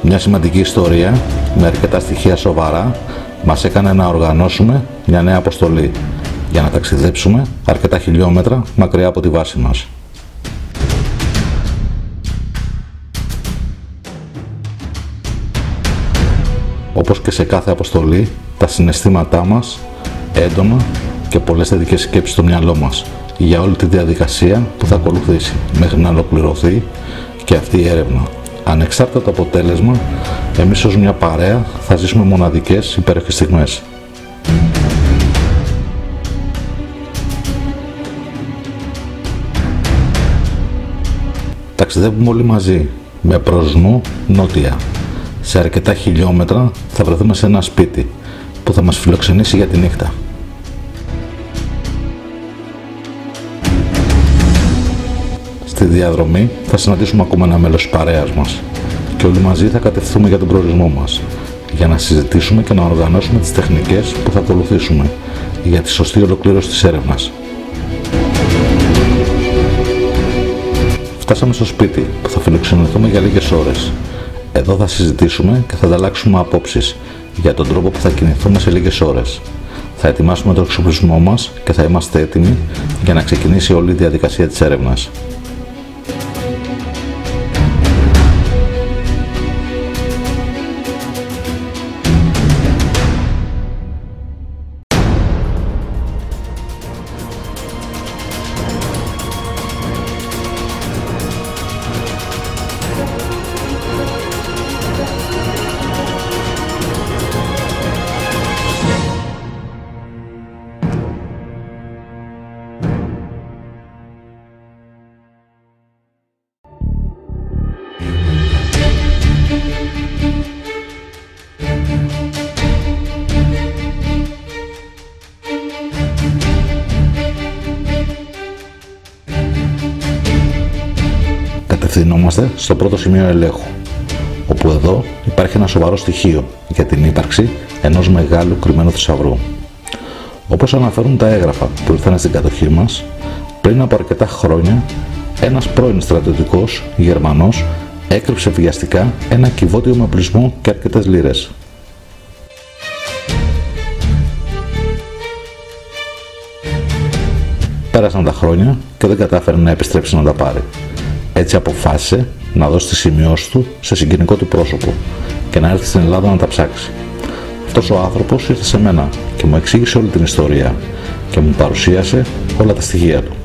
Μια σημαντική ιστορία με αρκετά στοιχεία σοβαρά μας έκανε να οργανώσουμε μια νέα αποστολή για να ταξιδέψουμε αρκετά χιλιόμετρα μακριά από τη βάση μας. Όπως και σε κάθε αποστολή, τα συναισθήματά μας έντονα και πολλές θετικές σκέψεις στο μυαλό μας για όλη τη διαδικασία που θα ακολουθήσει μέχρι να ολοκληρωθεί και αυτή η έρευνα. Ανεξάρτητα το αποτέλεσμα, εμείς ως μια παρέα θα ζήσουμε μοναδικές υπέροχες στιγμές. Ταξιδεύουμε όλοι μαζί, με προς νου νότια. Σε αρκετά χιλιόμετρα θα βρεθούμε σε ένα σπίτι που θα μας φιλοξενήσει για τη νύχτα. Στη διαδρομή θα συναντήσουμε ακόμα ένα μέλος της παρέας μας και όλοι μαζί θα κατευθυνθούμε για τον προορισμό μας για να συζητήσουμε και να οργανώσουμε τις τεχνικές που θα ακολουθήσουμε για τη σωστή ολοκλήρωση της έρευνας. Φτάσαμε στο σπίτι που θα φιλοξενηθούμε για λίγες ώρες. Εδώ θα συζητήσουμε και θα ανταλλάξουμε απόψεις για τον τρόπο που θα κινηθούμε σε λίγες ώρες. Θα ετοιμάσουμε τον εξοπλισμό μας και θα είμαστε έτοιμοι για να ξεκινήσει όλη η διαδικασία της έρευνας. Κατευθυνόμαστε στο πρώτο σημείο ελέγχου, όπου εδώ υπάρχει ένα σοβαρό στοιχείο για την ύπαρξη ενός μεγάλου κρυμμένου θησαυρού. Όπως αναφέρουν τα έγγραφα που ήρθαν στην κατοχή μας, πριν από αρκετά χρόνια, ένας πρώην στρατιωτικός Γερμανός έκρυψε βιαστικά ένα κυβότιο με οπλισμό και αρκετές λίρες. Πέρασαν τα χρόνια και δεν κατάφερε να επιστρέψει να τα πάρει. Έτσι αποφάσισε να δώσει τις σημειώσεις του σε συγγενικό του πρόσωπο και να έρθει στην Ελλάδα να τα ψάξει. Αυτός ο άνθρωπος ήρθε σε μένα και μου εξήγησε όλη την ιστορία και μου παρουσίασε όλα τα στοιχεία του.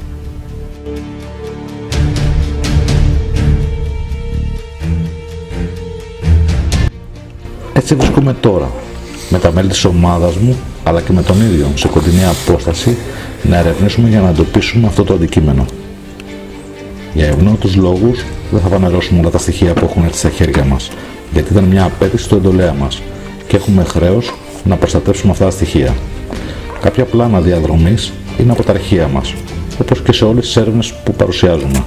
Έτσι βρίσκομαι τώρα με τα μέλη της ομάδας μου αλλά και με τον ίδιο σε κοντινή απόσταση να ερευνήσουμε για να εντοπίσουμε αυτό το αντικείμενο. Για ευνόητους λόγους δεν θα φανερώσουμε όλα τα στοιχεία που έχουν έρθει στα χέρια μας, γιατί ήταν μια απέτηση του εντολέα μας και έχουμε χρέος να προστατεύσουμε αυτά τα στοιχεία. Κάποια πλάνα διαδρομής είναι από τα αρχεία μας, όπως και σε όλες τις έρευνες που παρουσιάζουμε.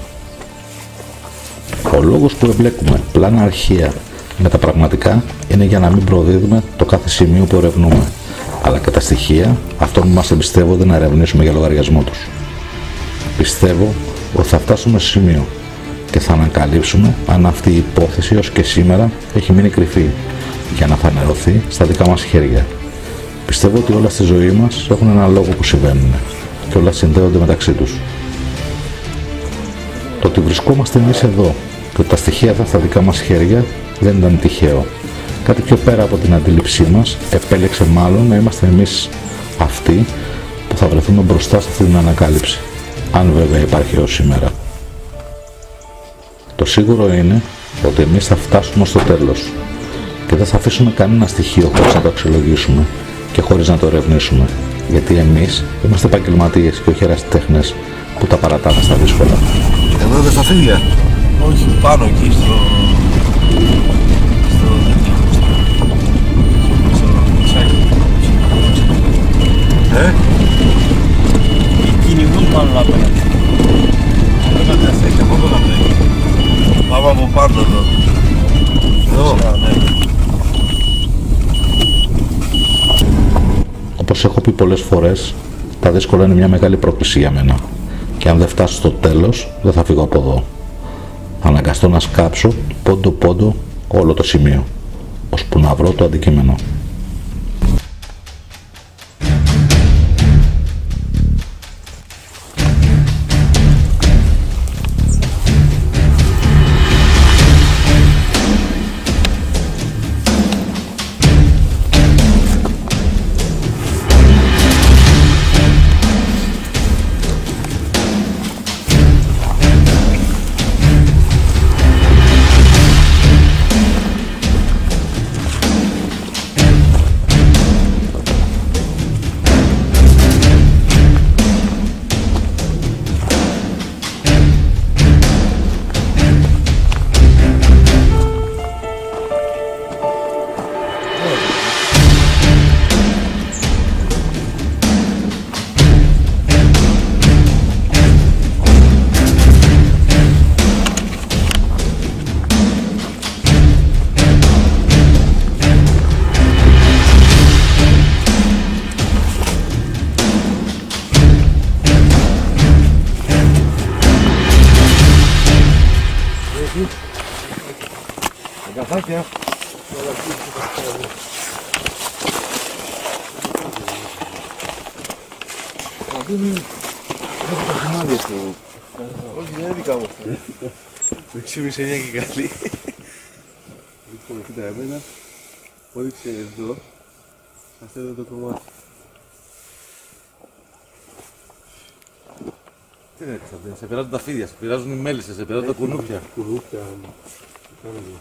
Ο λόγος που εμπλέκουμε πλάνα αρχεία με τα πραγματικά είναι για να μην προδίδουμε το κάθε σημείο που ερευνούμε, αλλά και τα στοιχεία αυτών που μας εμπιστεύονται να ερευνήσουμε για λογαριασμό τους. Πιστεύω ότι θα φτάσουμε στο σημείο και θα ανακαλύψουμε αν αυτή η υπόθεση ως και σήμερα έχει μείνει κρυφή για να φανερωθεί στα δικά μας χέρια. Πιστεύω ότι όλα στη ζωή μας έχουν ένα λόγο που συμβαίνουν και όλα συνδέονται μεταξύ τους. Το ότι βρισκόμαστε εμείς εδώ και ότι τα στοιχεία αυτά στα δικά μας χέρια δεν ήταν τυχαίο. Κάτι πιο πέρα από την αντίληψή μας επέλεξε μάλλον να είμαστε εμείς αυτοί που θα βρεθούμε μπροστά σε αυτή την ανακάλυψη. Αν βέβαια υπάρχει έως σήμερα. Το σίγουρο είναι ότι εμείς θα φτάσουμε στο τέλος και δεν θα αφήσουμε κανένα στοιχείο χωρίς να το αξιολογήσουμε και χωρίς να το ερευνήσουμε, γιατί εμείς είμαστε επαγγελματίες και όχι ερασιτέχνες που τα παρατάμε στα δύσκολα. Εδώ δεν θα φύγει. Όχι, πάνω εκεί στο κυνηγούς μάλλον απέναντι. Δεν θα έχει από εδώ να βρει. Πάμε από πάνω εδώ. Εδώ. Όπως έχω πει πολλές φορές, τα δύσκολα είναι μια μεγάλη πρόκληση για μένα. Και αν δεν φτάσω στο τέλος, δεν θα φύγω από εδώ. Θα αναγκαστώ να σκάψω πόντο-πόντο όλο το σημείο, ώσπου να βρω το αντικείμενο. Αγκαθάκια. Όχι, δεν είναι δικά μου αυτά. Δεν ξύπνησε μια και καλή. Λοιπόν, κοίτα εμένα, όδηξε εδώ, αυτό εδώ το κομμάτι. Τι είναι έτσι, σε πειράζουν τα φίδια, σε πειράζουν οι μέλισσες, σε πειράζουν τα κουνούπια. Κουνούπια, κάνουμε.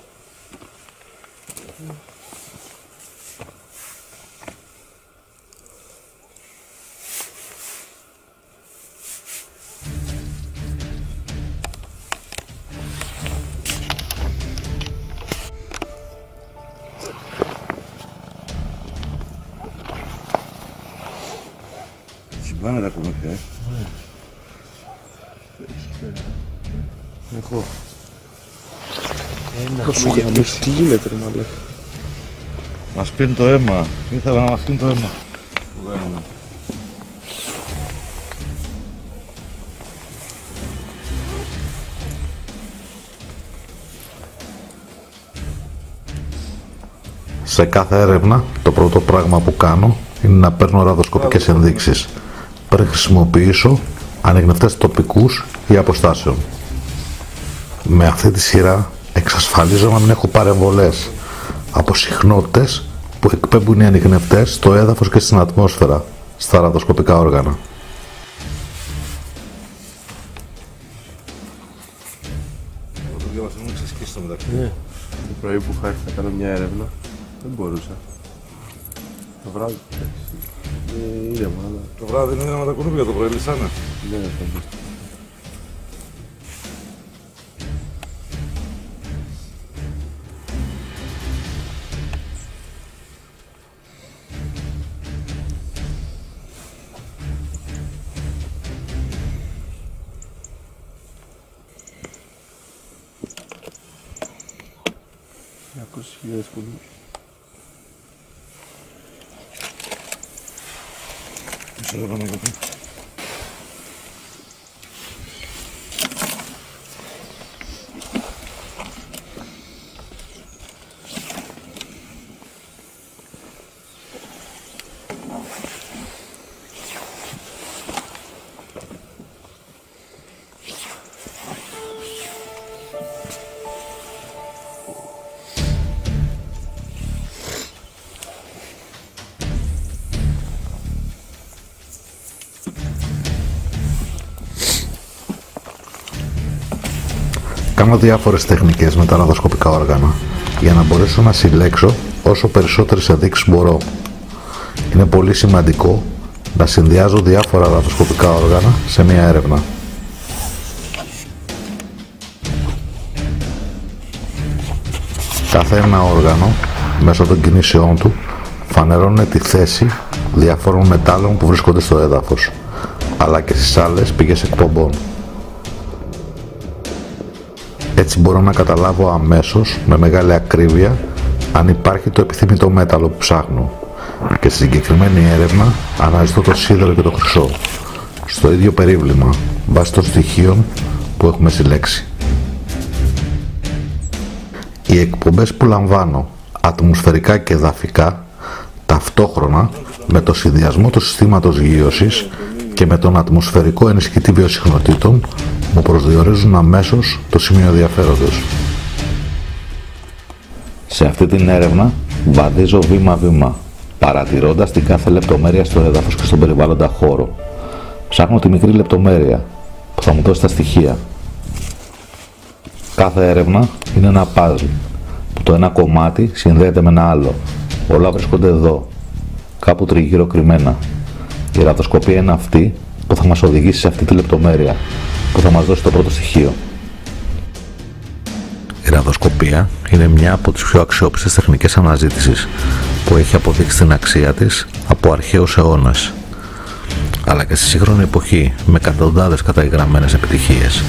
Συμπάνε τα κουνούπια, Έχω. Τι γίνεται ρε μάλλον. Μας πίνει το αίμα. Ήθελα να μας πίνει το αίμα. Σε κάθε έρευνα, το πρώτο πράγμα που κάνω είναι να παίρνω ραδοσκοπικές ενδείξεις πριν χρησιμοποιήσω ανιχνευτές τοπικούς ή αποστάσεων. Με αυτή τη σειρά εξασφαλίζω να μην έχω παρεμβολές από συχνότητες που εκπέμπουν οι ανιχνευτές στο έδαφος και στην ατμόσφαιρα στα ραδοσκοπικά όργανα. Το διάβασα, μου ξεσκίσει το μεταξύ. Το πρωί που είχα έρθει να κάνω μια έρευνα, δεν μπορούσα. Το βράδυ, ήρεμα, αλλά... Το βράδυ είναι με τα κουνούπια, το πρωί λυσάνε. Ναι, θα μπει. Χιλιάδες κουνούπια. Μισό λεπτό να κοπεί. Κάνω διάφορες τεχνικές με τα ραδοσκοπικά όργανα για να μπορέσω να συλλέξω όσο περισσότερες ενδείξεις μπορώ. Είναι πολύ σημαντικό να συνδυάζω διάφορα ραδοσκοπικά όργανα σε μία έρευνα. Κάθε ένα όργανο, μέσω των κινήσεών του, φανερώνει τη θέση διαφόρων μετάλλων που βρίσκονται στο έδαφος, αλλά και στις άλλες πηγές εκπομπών. Έτσι μπορώ να καταλάβω αμέσως, με μεγάλη ακρίβεια, αν υπάρχει το επιθυμητό μέταλλο που ψάχνω. Και στη συγκεκριμένη έρευνα αναζητώ το σίδερο και το χρυσό, στο ίδιο περίβλημα, βάσει των στοιχείων που έχουμε συλλέξει. Οι εκπομπές που λαμβάνω ατμοσφαιρικά και εδαφικά ταυτόχρονα με το συνδυασμό του συστήματος γείωσης και με τον ατμοσφαιρικό ενισχυτή βιοσυχνοτήτων μου προσδιορίζουν αμέσως το σημείο ενδιαφέροντος. Σε αυτή την έρευνα βαδίζω βήμα-βήμα, παρατηρώντας την κάθε λεπτομέρεια στο έδαφος και στον περιβάλλοντα χώρο. Ψάχνω τη μικρή λεπτομέρεια που θα μου δώσει τα στοιχεία. Κάθε έρευνα είναι ένα puzzle, που το ένα κομμάτι συνδέεται με ένα άλλο. Όλα βρίσκονται εδώ, κάπου τριγύρω κρυμμένα. Η ραδοσκοπία είναι αυτή που θα μας οδηγήσει σε αυτή τη λεπτομέρεια, που θα μας δώσει το πρώτο στοιχείο. Η ραδοσκοπία είναι μια από τις πιο αξιόπιστες τεχνικές αναζήτησης που έχει αποδείξει την αξία της από αρχαίους αιώνες, αλλά και στη σύγχρονη εποχή με εκατοντάδες καταγεγραμμένες επιτυχίες.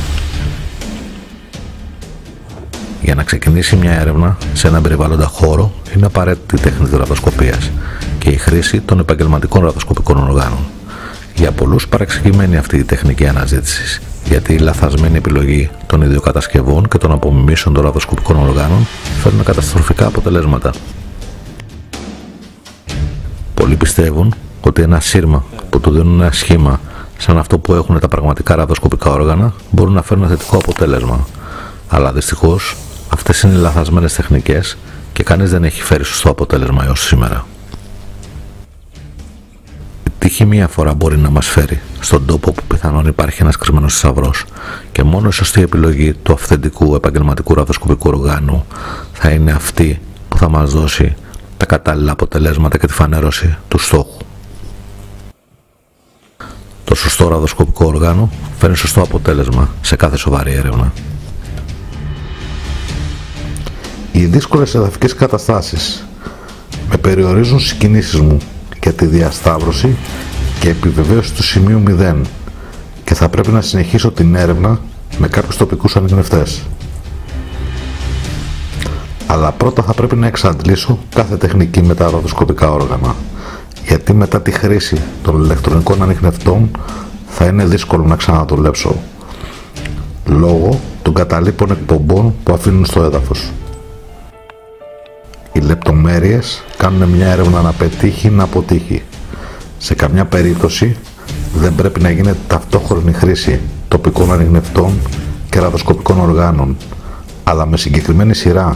Για να ξεκινήσει μια έρευνα σε έναν περιβάλλοντα χώρο είναι απαραίτητη η τέχνη της ραδοσκοπίας και η χρήση των επαγγελματικών ραδοσκοπικών οργάνων. Για πολλούς παρεξηγημένη αυτή η τεχνική αναζήτηση, γιατί η λαθασμένη επιλογή των ιδιοκατασκευών και των απομιμήσεων των ραδοσκοπικών οργάνων φέρνουν καταστροφικά αποτελέσματα. Πολλοί πιστεύουν ότι ένα σύρμα που του δίνουν ένα σχήμα σαν αυτό που έχουν τα πραγματικά ραδοσκοπικά όργανα μπορούν να φέρουν θετικό αποτέλεσμα. Αλλά δυστυχώς αυτές είναι λαθασμένες τεχνικές και κανείς δεν έχει φέρει σωστό αποτέλεσμα έως σήμερα. Η τύχη μία φορά μπορεί να μας φέρει στον τόπο που πιθανόν υπάρχει ένας κρυμμένος θησαυρός και μόνο η σωστή επιλογή του αυθεντικού επαγγελματικού ραδοσκοπικού οργάνου θα είναι αυτή που θα μας δώσει τα κατάλληλα αποτελέσματα και τη φανέρωση του στόχου. Το σωστό ραδοσκοπικό όργανο φέρνει σωστό αποτέλεσμα σε κάθε σοβαρή έρευνα. Οι δύσκολες εδαφικές καταστάσεις με περιορίζουν στις κινήσεις μου για τη διασταύρωση και επιβεβαίωση του σημείου 0 και θα πρέπει να συνεχίσω την έρευνα με κάποιους τοπικούς ανιχνευτές. Αλλά πρώτα θα πρέπει να εξαντλήσω κάθε τεχνική με τα ραδοσκοπικά όργανα, γιατί μετά τη χρήση των ηλεκτρονικών ανιχνευτών θα είναι δύσκολο να ξαναδουλέψω λόγω των καταλήπων εκπομπών που αφήνουν στο έδαφος. Οι λεπτομέρειες κάνουν μια έρευνα να πετύχει ή να αποτύχει. Σε καμιά περίπτωση δεν πρέπει να γίνεται ταυτόχρονη χρήση τοπικών ανιχνευτών και ραδοσκοπικών οργάνων, αλλά με συγκεκριμένη σειρά.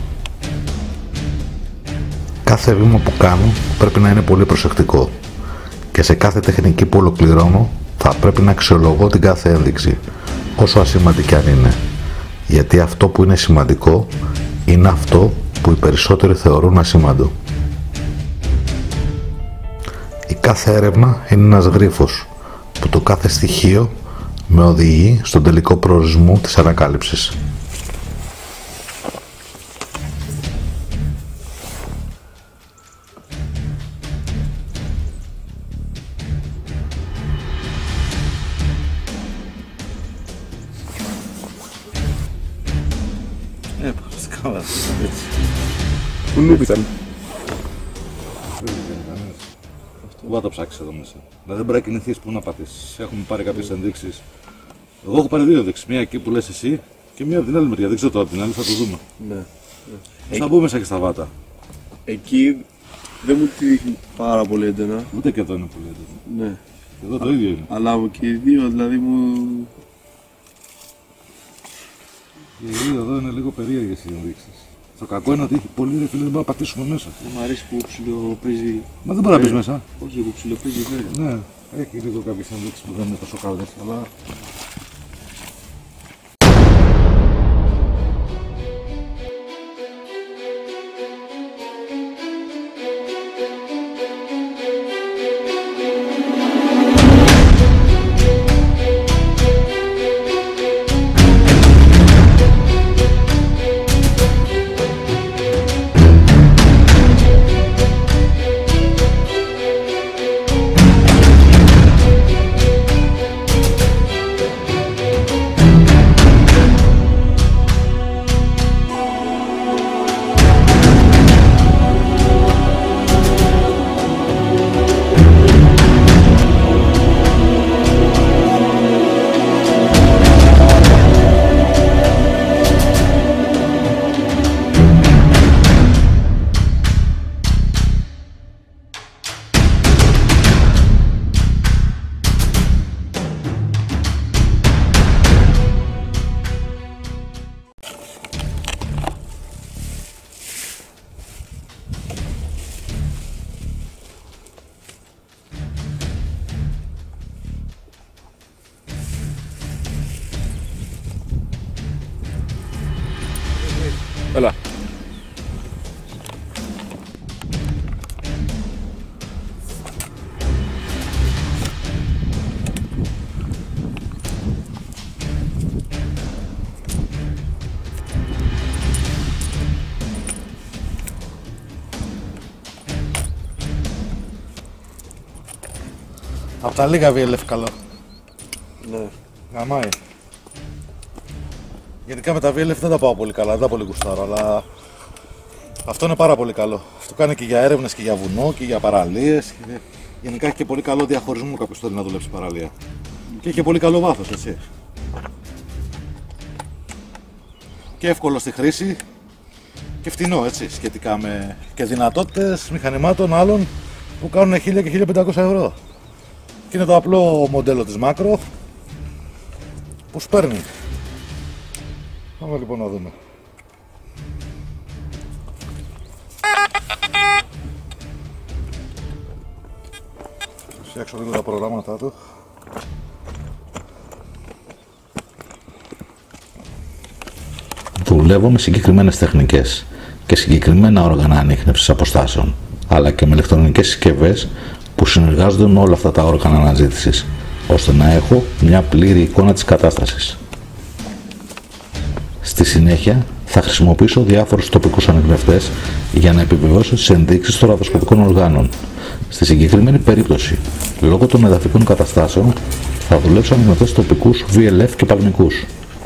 Κάθε βήμα που κάνω πρέπει να είναι πολύ προσεκτικό και σε κάθε τεχνική που ολοκληρώνω θα πρέπει να αξιολογώ την κάθε ένδειξη, όσο ασήμαντη κι αν είναι, γιατί αυτό που είναι σημαντικό είναι αυτό που οι περισσότεροι θεωρούν ασήμαντο. Η κάθε έρευνα είναι ένας γρίφος που το κάθε στοιχείο με οδηγεί στον τελικό προορισμό της ανακάλυψης. Πού νούμπησαν. Πού θα το ψάξεις εδώ μέσα. Δηλαδή δεν πρέπει να κινηθείς, πού να πατήσεις. Έχουμε πάρει κάποιες ενδείξεις. Εγώ έχω πάρει δύο ενδείξεις. Μία εκεί που λες εσύ και μία από την άλλη μεριά. Δεν ξέρω τώρα από την άλλη, θα το δούμε. Ναι. Θα μπούμε μέσα και στα βάτα. Εκεί δεν μου τη δείχνει πάρα πολύ έντονα. Ούτε και εδώ είναι πολύ έντονο. Ναι. Εδώ το ίδιο είναι. Αλλά και οι δύο δηλαδή μου... Οι δύο εδώ είναι λίγο περίεργες οι ενδείξεις. Το κακό είναι ότι έχει πολύ ρε φίλε, δεν μπορούμε να πατήσουμε μέσα. Δεν μου αρέσει που ψιλοπαίζει. Μα δεν μπορεί να μπεις μέσα. Όχι, που ψιλοπαίζει βέβαια. Ναι, έχει λίγο κάποιες ενδείξεις που δεν είναι τόσο καλές, αλλά Έλα. Απ' τα λίγα VLF καλό. Ναι. Γαμάει. Γενικά με τα VLF δεν τα πάω πολύ καλά, δεν τα πολύ γουστάρω, αλλά αυτό είναι πάρα πολύ καλό. Αυτό κάνει και για έρευνες και για βουνό και για παραλίες. Και... γενικά έχει και πολύ καλό διαχωρισμό κάποιος θέλει να δουλέψει παραλία. Και έχει και πολύ καλό βάθος, έτσι. Και εύκολο στη χρήση και φτηνό, έτσι, σχετικά με και δυνατότητες μηχανημάτων άλλων που κάνουν 1000 και 1500 ευρώ. Και είναι το απλό μοντέλο της Macro που σπέρνει. Πάμε λοιπόν να δούμε. Φτιάξω λίγο τα προγράμματά του. Δουλεύω με συγκεκριμένες τεχνικές και συγκεκριμένα όργανα ανίχνευσης αποστάσεων, αλλά και με ηλεκτρονικές συσκευές που συνεργάζονται με όλα αυτά τα όργανα αναζήτησης, ώστε να έχω μια πλήρη εικόνα της κατάστασης. Στη συνέχεια θα χρησιμοποιήσω διάφορους τοπικούς ανιχνευτές για να επιβεβαιώσω τις ενδείξεις των ραδιοσκοπικών οργάνων. Στη συγκεκριμένη περίπτωση, λόγω των εδαφικών καταστάσεων, θα δουλέψω ανιχνευτές τοπικούς VLF και παλμικούς.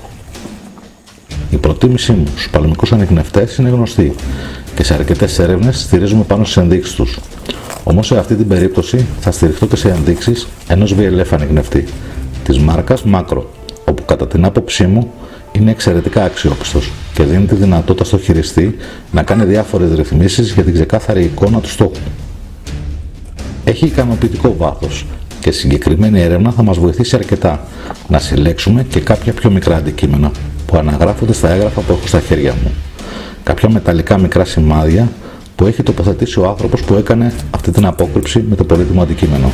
Η προτίμησή μου στους παλμικούς ανιχνευτές είναι γνωστή και σε αρκετές έρευνες στηρίζουμε πάνω στις ενδείξεις τους. Όμως σε αυτή την περίπτωση θα στηριχτώ και σε ενδείξεις ενός VLF ανιχνευτή, της μάρκας Macro, όπου κατά την άποψή μου είναι εξαιρετικά αξιόπιστος και δίνει τη δυνατότητα στο χειριστή να κάνει διάφορες ρυθμίσεις για την ξεκάθαρη εικόνα του στόχου. Έχει ικανοποιητικό βάθος και συγκεκριμένη έρευνα θα μας βοηθήσει αρκετά να συλλέξουμε και κάποια πιο μικρά αντικείμενα που αναγράφονται στα έγγραφα που έχω στα χέρια μου. Κάποια μεταλλικά μικρά σημάδια που έχει τοποθετήσει ο άνθρωπος που έκανε αυτή την απόκρυψη με το πολύτιμο αντικείμενο.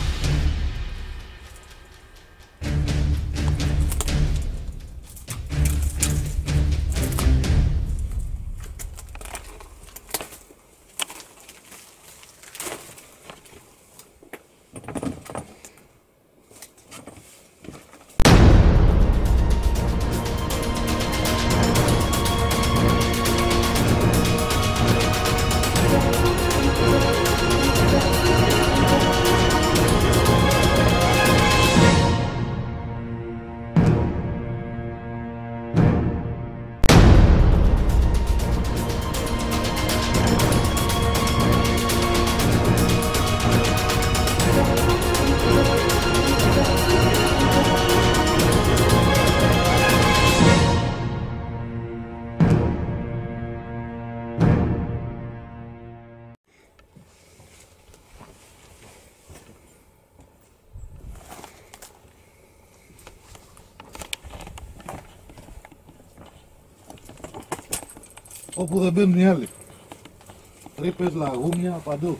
Όπου δεν μπαίνουν οι άλλοι. Τρύπες, λαγούμια, παντού.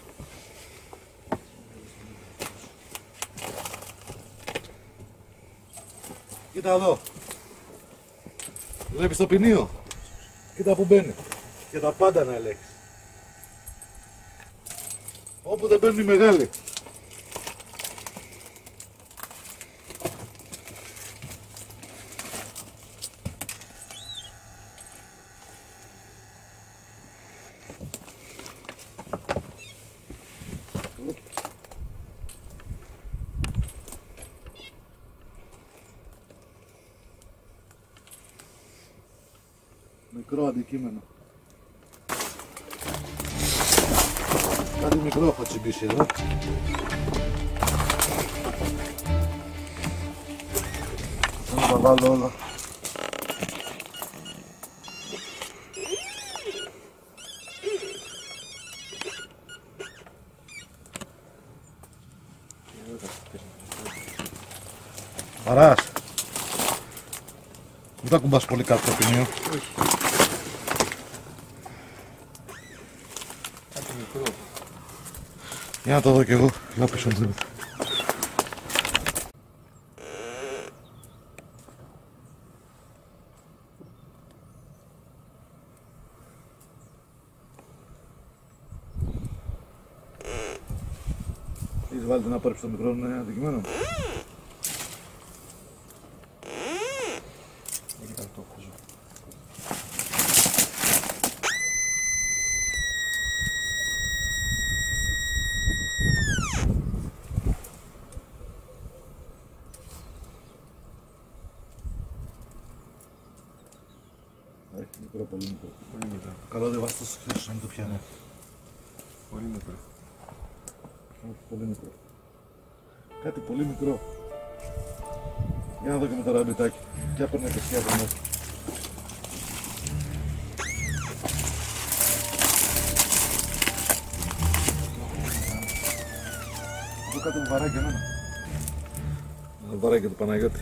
Κοίτα εδώ. Βλέπεις το ποινίο. Κοίτα που μπαίνει. Και τα πάντα να ελέγχεις. Όπου δεν μπαίνουν οι μεγάλοι. Μικρό αντικείμενο. Κάτι μικρό έχω τσιμπήσει εδώ. Θα τα βάλω όλα. Παράς. Μην τα κουμπάς πολύ κάτω το ποινίο. Για να το δω κι εγώ. Να πίσω μου. Έχεις βάλει την απόρριψη των μικρών αντικειμένων. Έχει αυτό χωζό. Έχει μικρό, πολύ μικρό. Πολύ μικρό. Καλό δεν βάζει το σκέφτος να μην το πιάνει. Πολύ μικρό. Όχι, πολύ μικρό. Κάτι πολύ μικρό. Για να δω και με το ραμπιτάκι. Και έπαιρνε και σκιά από μέσα. Εδώ κάτι μου βαράει και εμένα. Μου βαράει και το Παναγιώτη.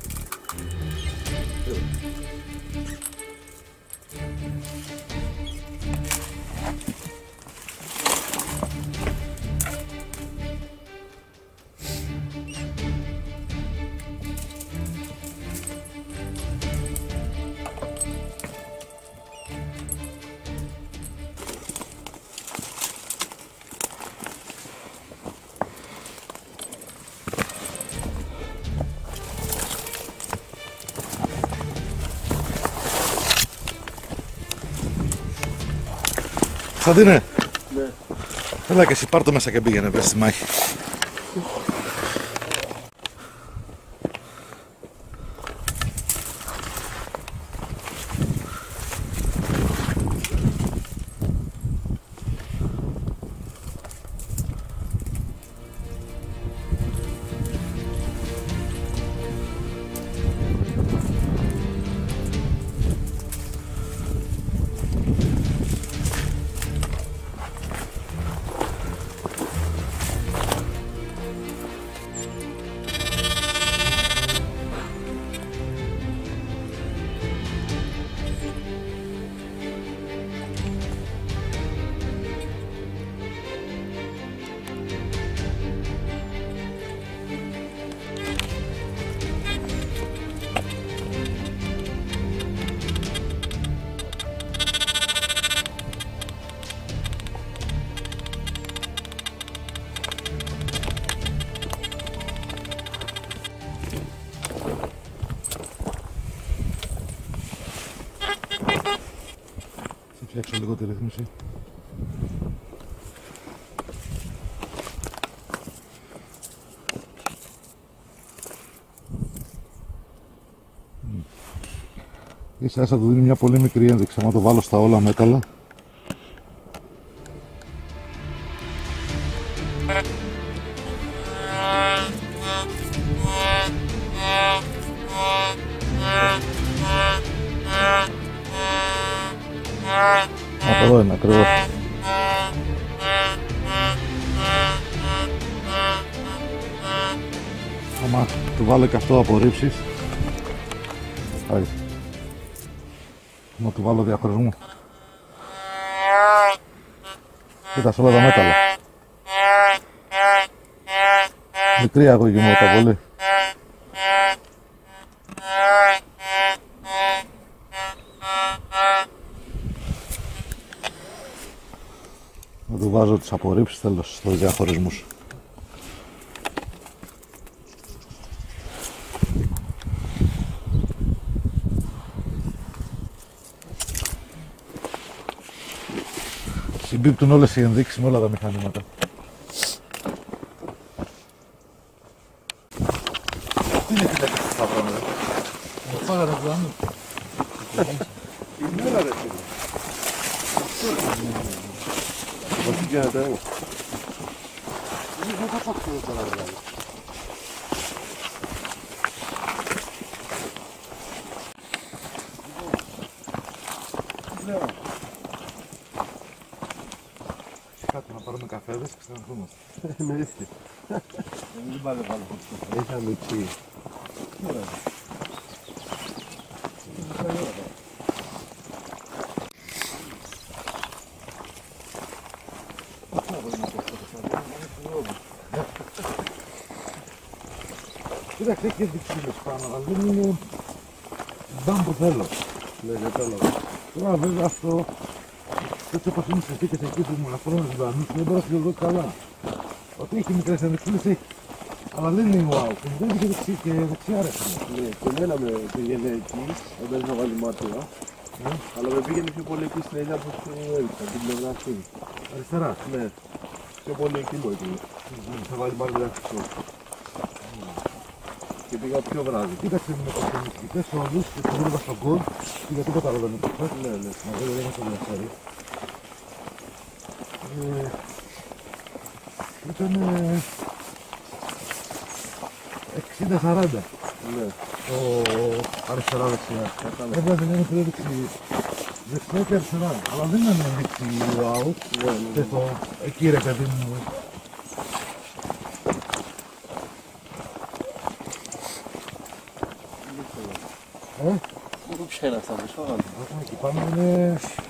Κωνσταντίνε, Ναι. έλα και εσύ πάρ' το μέσα και πήγαινε βρες στη μάχη. Θα φτιάξω λίγο τη ρύθμιση. Ίσα ίσα του δίνει μια πολύ μικρή ένδειξη. Αν το βάλω στα όλα μέταλλα, από εδώ είναι ακριβώς. Άμα του βάλω και αυτό απορρίψεις, άμα του βάλω διαχωρισμού, κοίτα σε όλα τα μέταλλα. Μικρή αγωγημότητα πολύ. Να του βάζω τις απορρίψεις, τέλος, στους διαχωρισμούς. Συμπίπτουν όλες οι ενδείξεις με όλα τα μηχανήματα. Τι είναι φυλακή που θα βράμε, ρε. Μου φάγανε το δάνειο. Η μέρα ρε φίλε. Το βασί γίνεται εγώ. Δεν θα πάω τώρα, δηλαδή. Κάτι να πάρουμε καφέδες και ξαναρχόμαστε. Εννοείται. Δεν πάλι βάλω. Είχαμε εκεί. Ωραία. Κοίταξε, έχει δείξεις πάνω, αλλά δεν είναι μπαμ που θέλω. Ναι, δεν κατάλαβα. Τώρα βέβαια αυτό, έτσι όπως είναι συνθήκες εκεί που μου αναφέρουν ζωντανούς, δεν μπορώ να φιλοδώ καλά. ότι έχει μικρές ενδειξίες, αλλά δεν είναι wow. Δεν είναι και δεξιά ρε. Ναι, και εμένα με πήγαινε εκεί, όταν είχα βάλει μάτια. Αλλά με πήγαινε πιο πολύ εκεί στην ελιά που σου έδειξα, την πλευρά αυτή. Αριστερά. Ναι, πιο πολύ εκεί μου έκανε. Θα βάλει μάλλον αυτό. Και πήγα πιο βράδυ. Κοίταξε με τους ενδεικτικές όλους και τους βρήκα στον κόλ και γιατί τίποτα άλλο δεν υπήρχε. Ναι, ναι. Μα δεν είναι το ενδιαφέρει. Ήταν 60-40. Ναι. Το αριστερά δεξιά. Έβγαζε μια πρέδειξη δεξιά και αριστερά. Αλλά δεν ήταν ενδείξη wow. Και το εκεί ρε παιδί μου. Πού ποια είναι αυτά που σφάγανε. Εκεί πάνω είναι